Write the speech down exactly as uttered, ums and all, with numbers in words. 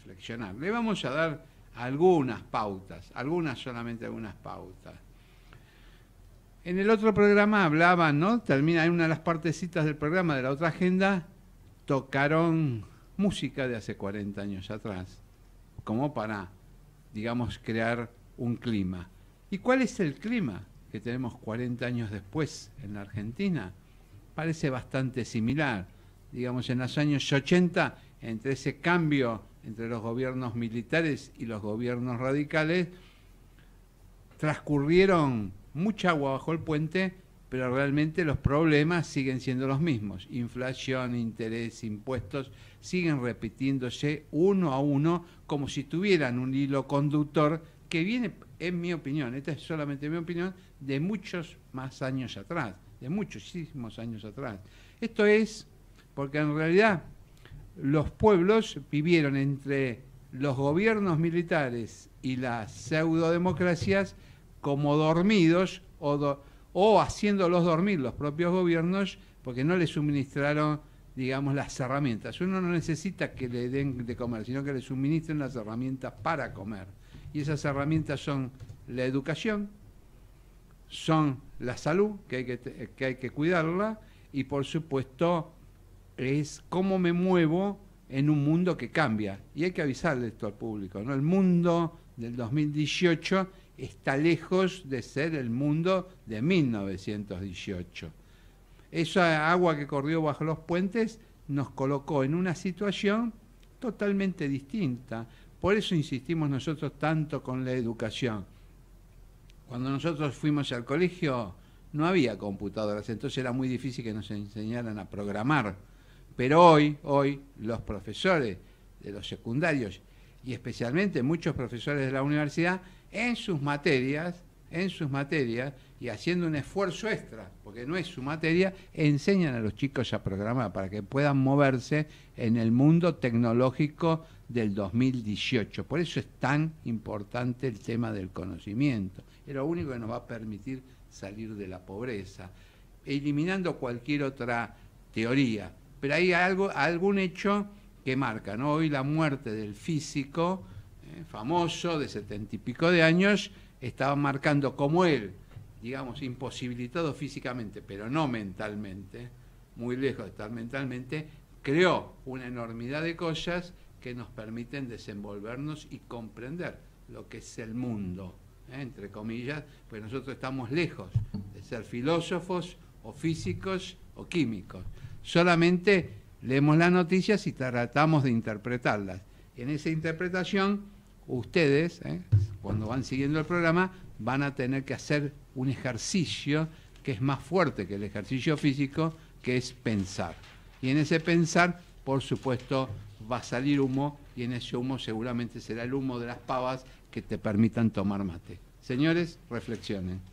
reflexionar. Le vamos a dar algunas pautas, algunas solamente algunas pautas. En el otro programa hablaban, ¿no? Termina en una de las partecitas del programa de la otra agenda, tocaron música de hace cuarenta años atrás, como para, digamos, crear un clima. ¿Y cuál es el clima que tenemos cuarenta años después en la Argentina? Parece bastante similar. Digamos, en los años ochenta, entre ese cambio entre los gobiernos militares y los gobiernos radicales, transcurrieron mucha agua bajo el puente, pero realmente los problemas siguen siendo los mismos. Inflación, interés, impuestos, siguen repitiéndose uno a uno como si tuvieran un hilo conductor que viene, en mi opinión, esta es solamente mi opinión, de muchos más años atrás, de muchísimos años atrás. Esto es porque en realidad los pueblos vivieron entre los gobiernos militares y las pseudodemocracias como dormidos o, do, o haciéndolos dormir los propios gobiernos porque no les suministraron, digamos, las herramientas. Uno no necesita que le den de comer, sino que le suministren las herramientas para comer. Y esas herramientas son la educación, son la salud, que hay que, que, hay que cuidarla, y por supuesto es cómo me muevo en un mundo que cambia. Y hay que avisarle esto al público, ¿no? El mundo del dos mil dieciocho está lejos de ser el mundo de mil novecientos dieciocho. Esa agua que corrió bajo los puentes nos colocó en una situación totalmente distinta. Por eso insistimos nosotros tanto con la educación. Cuando nosotros fuimos al colegio no había computadoras, entonces era muy difícil que nos enseñaran a programar. Pero hoy, hoy los profesores de los secundarios y especialmente muchos profesores de la universidad en sus materias, en sus materias y haciendo un esfuerzo extra, porque no es su materia, enseñan a los chicos a programar para que puedan moverse en el mundo tecnológico del dos mil dieciocho. Por eso es tan importante el tema del conocimiento. Es lo único que nos va a permitir salir de la pobreza, eliminando cualquier otra teoría. Pero hay algo, algún hecho que marca, ¿no? Hoy la muerte del físico eh, famoso de setenta y pico de años estaba marcando como él, digamos, imposibilitado físicamente, pero no mentalmente, muy lejos de estar mentalmente, creó una enormidad de cosas que nos permiten desenvolvernos y comprender lo que es el mundo, ¿eh? Entre comillas, pues nosotros estamos lejos de ser filósofos o físicos o químicos. Solamente leemos las noticias y tratamos de interpretarlas. En esa interpretación, ustedes, ¿eh? cuando van siguiendo el programa, van a tener que hacer un ejercicio que es más fuerte que el ejercicio físico, que es pensar. Y en ese pensar, por supuesto, va a salir humo, y en ese humo seguramente será el humo de las pavas que te permitan tomar mate. Señores, reflexionen.